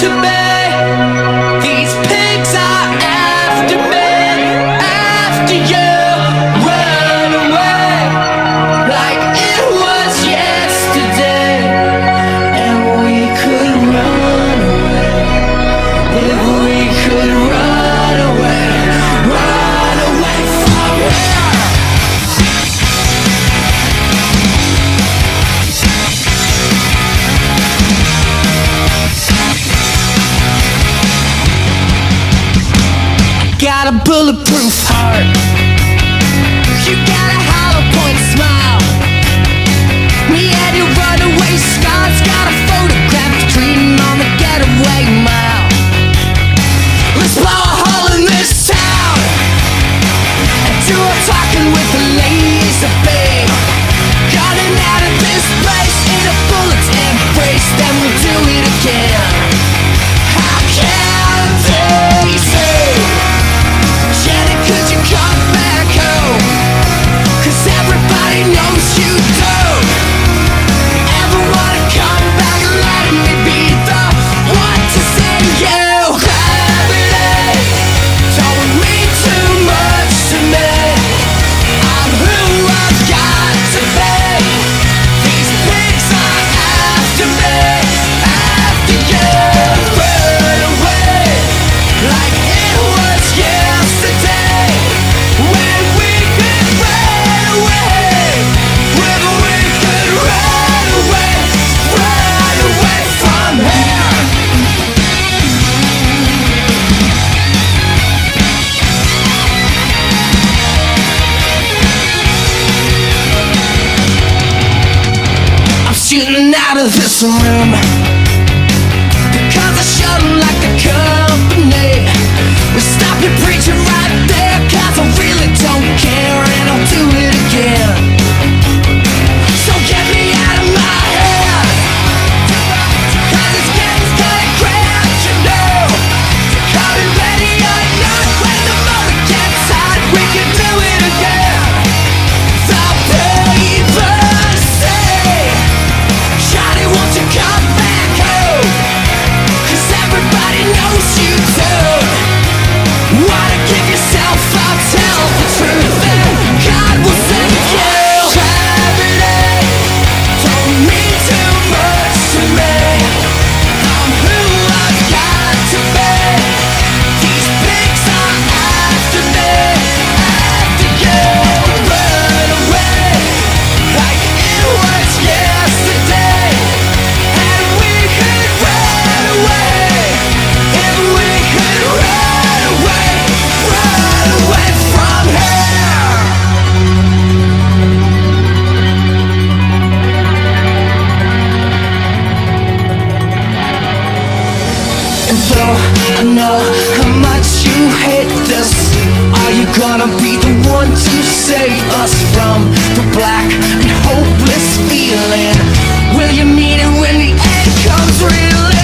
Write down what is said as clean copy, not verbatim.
after me. These pigs are after me, after you. Run away like it was yesterday, and we could run away if we could run away from here. Got a bulletproof heart. You got a hollow point smile. Me and your runaway scars. Got a photograph dreaming on the getaway mile. Let's blow a hole in this town and do a talking with the laser beam. Running out of this place in a bullet's embrace. Then we'll do it again. How can they say, Jenny, could you come back home? 'Cause everybody knows you don't ever wanna come back. Let me be the one to send you. Gravity don't mean too much to me. I'm who I've got to be. These pigs are after me, after you. Run away like it was yesterday, when we could run away, when we could run away from here. I'm shooting out of this room because I showed 'em like the company. We stop your preaching right there, 'cause I really don't care, and I'll do it again. So get me out of my head, 'cause it's getting kinda grand, you know. Call me ready or not, when the moment gets hot, we can do it again. The papers say, Johnny, won't you come back home? 'Cause everybody knows you don't wanna give yourself up, tell the truth, and God will send you. Gravity don't mean too much to me. I'm who I've got to be. These pigs are after me, after you. Run away like it was yesterday, and we could run away if we could run away from here. And though I know how much you hate this, are you gonna be the one to save us from the black and hopeless feeling? Will you mean it when the end comes reeling?